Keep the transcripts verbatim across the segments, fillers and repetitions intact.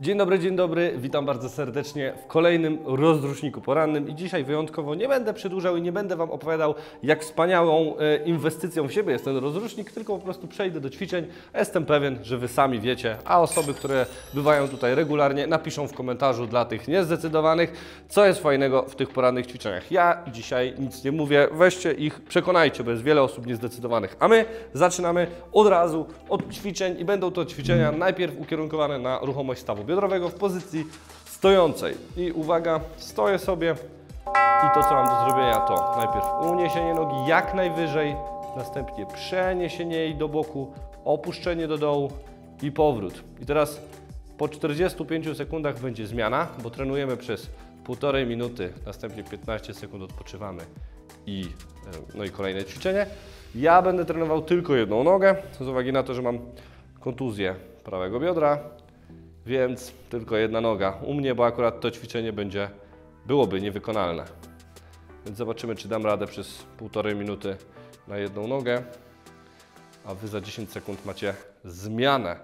Dzień dobry, dzień dobry, witam bardzo serdecznie w kolejnym rozruszniku porannym i dzisiaj wyjątkowo nie będę przedłużał i nie będę Wam opowiadał, jak wspaniałą e, inwestycją w siebie jest ten rozrusznik, tylko po prostu przejdę do ćwiczeń. Jestem pewien, że Wy sami wiecie, a osoby, które bywają tutaj regularnie, napiszą w komentarzu dla tych niezdecydowanych, co jest fajnego w tych porannych ćwiczeniach. Ja dzisiaj nic nie mówię, weźcie ich, przekonajcie, bo jest wiele osób niezdecydowanych, a my zaczynamy od razu od ćwiczeń i będą to ćwiczenia najpierw ukierunkowane na ruchomość stawu biodrowego w pozycji stojącej. I uwaga, stoję sobie i to, co mam do zrobienia, to najpierw uniesienie nogi jak najwyżej, następnie przeniesienie jej do boku, opuszczenie do dołu i powrót. I teraz po czterdziestu pięciu sekundach będzie zmiana, bo trenujemy przez półtorej minuty, następnie piętnaście sekund odpoczywamy i, no i kolejne ćwiczenie. Ja będę trenował tylko jedną nogę, z uwagi na to, że mam kontuzję prawego biodra, więc tylko jedna noga u mnie, bo akurat to ćwiczenie będzie, byłoby niewykonalne. Więc zobaczymy, czy dam radę przez półtorej minuty na jedną nogę, a Wy za dziesięć sekund macie zmianę.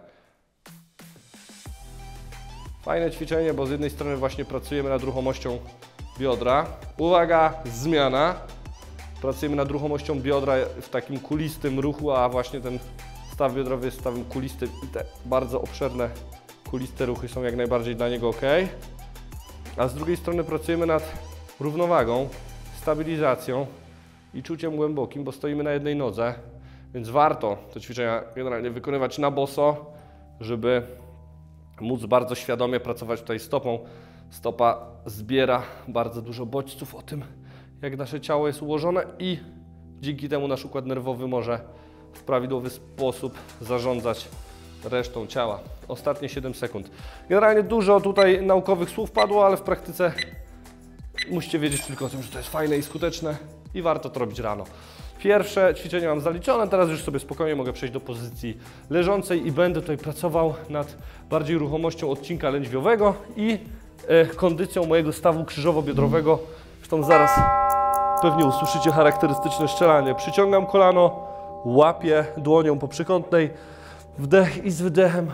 Fajne ćwiczenie, bo z jednej strony właśnie pracujemy nad ruchomością biodra. Uwaga, zmiana. Pracujemy nad ruchomością biodra w takim kulistym ruchu, a właśnie ten staw biodrowy jest stawem kulistym i te bardzo obszerne kuliste ruchy są jak najbardziej dla niego ok. A z drugiej strony pracujemy nad równowagą, stabilizacją i czuciem głębokim, bo stoimy na jednej nodze, więc warto te ćwiczenia generalnie wykonywać na boso, żeby móc bardzo świadomie pracować tutaj stopą. Stopa zbiera bardzo dużo bodźców o tym, jak nasze ciało jest ułożone i dzięki temu nasz układ nerwowy może w prawidłowy sposób zarządzać resztą ciała. Ostatnie siedem sekund. Generalnie dużo tutaj naukowych słów padło, ale w praktyce musicie wiedzieć tylko o tym, że to jest fajne i skuteczne i warto to robić rano. Pierwsze ćwiczenie mam zaliczone, teraz już sobie spokojnie mogę przejść do pozycji leżącej i będę tutaj pracował nad bardziej ruchomością odcinka lędźwiowego i e, kondycją mojego stawu krzyżowo-biodrowego. Zresztą zaraz pewnie usłyszycie charakterystyczne strzelanie. Przyciągam kolano, łapię dłonią po przykątnej, wdech i z wydechem.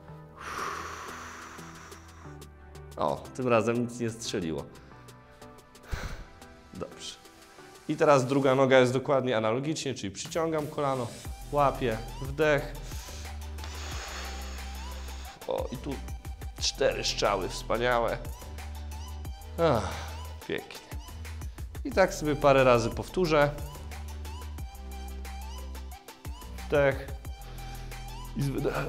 O, tym razem nic nie strzeliło. Dobrze. I teraz druga noga jest dokładnie analogicznie, czyli przyciągam kolano, łapię, wdech. O, i tu cztery strzały, wspaniałe. Ach, pięknie. I tak sobie parę razy powtórzę. Wdech i z wydechem.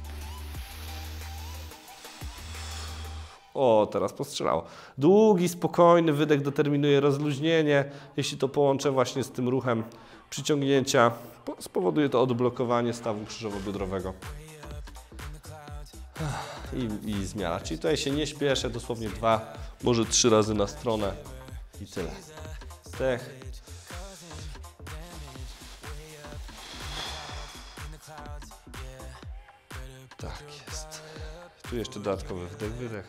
O, teraz postrzelało. Długi, spokojny wydech determinuje rozluźnienie. Jeśli to połączę właśnie z tym ruchem przyciągnięcia, spowoduje to odblokowanie stawu krzyżowo-biodrowego. I, I zmiana. Czyli tutaj się nie śpieszę, dosłownie dwa, może trzy razy na stronę i tyle. Wdech. Tak jest. Tu jeszcze dodatkowy wdech, wydech.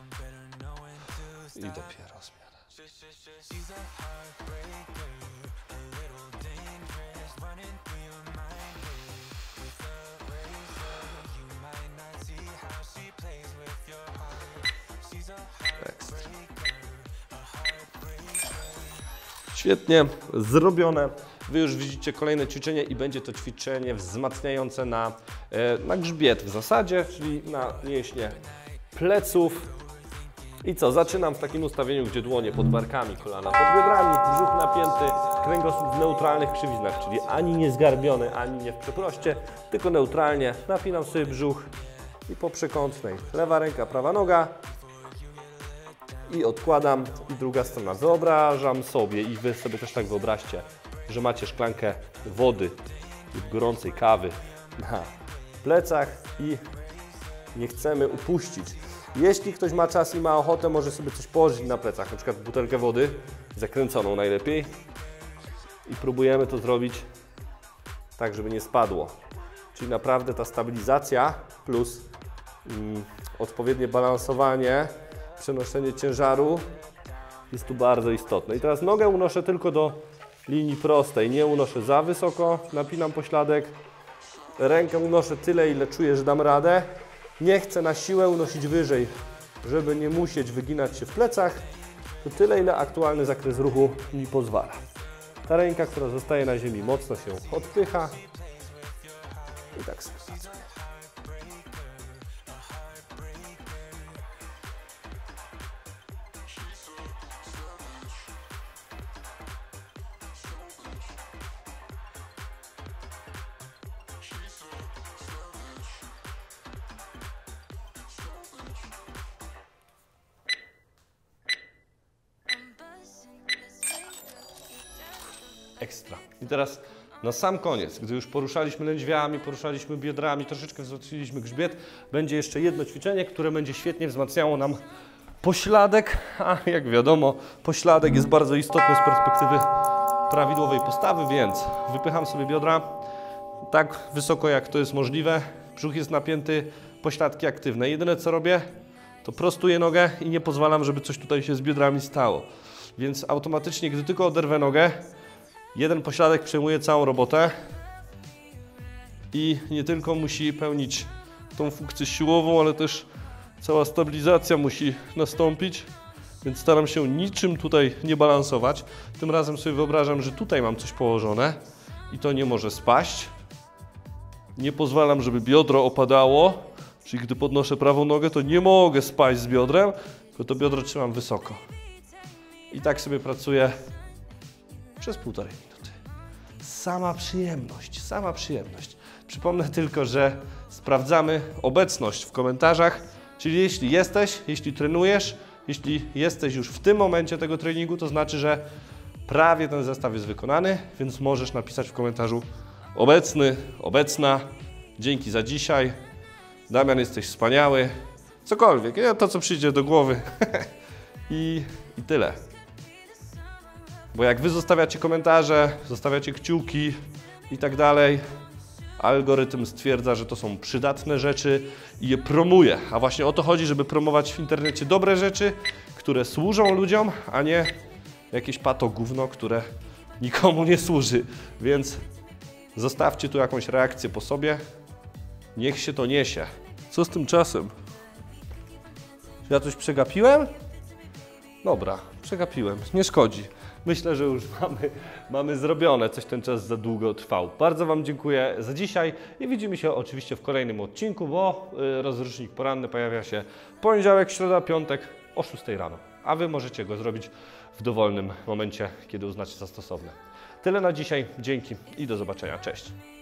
I dopiero zmiana. Ekstra. Świetnie zrobione. Wy już widzicie kolejne ćwiczenie i będzie to ćwiczenie wzmacniające na, na grzbiet w zasadzie, czyli na mięśnie pleców. I co? Zaczynam w takim ustawieniu, gdzie dłonie pod barkami, kolana pod biodrami, brzuch napięty, kręgosłup w neutralnych krzywiznach, czyli ani nie zgarbiony, ani nie w przeproście, tylko neutralnie. Napinam sobie brzuch i po przekątnej lewa ręka, prawa noga i odkładam i druga strona. Wyobrażam sobie i Wy sobie też tak wyobraźcie, że macie szklankę wody lub gorącej kawy na plecach i nie chcemy upuścić. Jeśli ktoś ma czas i ma ochotę, może sobie coś położyć na plecach, na przykład butelkę wody, zakręconą najlepiej i próbujemy to zrobić tak, żeby nie spadło. Czyli naprawdę ta stabilizacja plus mm, odpowiednie balansowanie, przenoszenie ciężaru jest tu bardzo istotne. I teraz nogę unoszę tylko do linii prostej, nie unoszę za wysoko, napinam pośladek, rękę unoszę tyle, ile czuję, że dam radę nie chcę na siłę unosić wyżej, żeby nie musieć wyginać się w plecach, to tyle, ile aktualny zakres ruchu mi pozwala. Ta ręka, która zostaje na ziemi, mocno się odpycha i tak sobie pracuję. Ekstra. I teraz na sam koniec, gdy już poruszaliśmy lędźwiami, poruszaliśmy biodrami, troszeczkę wzmocniliśmy grzbiet, będzie jeszcze jedno ćwiczenie, które będzie świetnie wzmacniało nam pośladek, a jak wiadomo, pośladek jest bardzo istotny z perspektywy prawidłowej postawy, więc wypycham sobie biodra tak wysoko, jak to jest możliwe, brzuch jest napięty, pośladki aktywne. Jedyne co robię, to prostuję nogę i nie pozwalam, żeby coś tutaj się z biodrami stało. Więc automatycznie, gdy tylko oderwę nogę, jeden pośladek przejmuje całą robotę i nie tylko musi pełnić tą funkcję siłową, ale też cała stabilizacja musi nastąpić, więc staram się niczym tutaj nie balansować. Tym razem sobie wyobrażam, że tutaj mam coś położone i to nie może spaść. Nie pozwalam, żeby biodro opadało, czyli gdy podnoszę prawą nogę, to nie mogę spaść z biodrem, tylko to biodro trzymam wysoko. I tak sobie pracuję przez półtorej minuty. Sama przyjemność, sama przyjemność. Przypomnę tylko, że sprawdzamy obecność w komentarzach, czyli jeśli jesteś, jeśli trenujesz, jeśli jesteś już w tym momencie tego treningu, to znaczy, że prawie ten zestaw jest wykonany, więc możesz napisać w komentarzu obecny, obecna, dzięki za dzisiaj, Damian, jesteś wspaniały, cokolwiek, nie? To co przyjdzie do głowy I, i tyle. Bo jak wy zostawiacie komentarze, zostawiacie kciuki i tak dalej, algorytm stwierdza, że to są przydatne rzeczy i je promuje. A właśnie o to chodzi, żeby promować w internecie dobre rzeczy, które służą ludziom, a nie jakieś pato gówno, które nikomu nie służy. Więc zostawcie tu jakąś reakcję po sobie. Niech się to niesie. Co z tym czasem? Czy ja coś przegapiłem? Dobra, przegapiłem. Nie szkodzi. Myślę, że już mamy, mamy zrobione, coś ten czas za długo trwał. Bardzo Wam dziękuję za dzisiaj i widzimy się oczywiście w kolejnym odcinku, bo rozrusznik poranny pojawia się poniedziałek, środa, piątek o szóstej rano. A Wy możecie go zrobić w dowolnym momencie, kiedy uznacie za stosowne. Tyle na dzisiaj, dzięki i do zobaczenia. Cześć!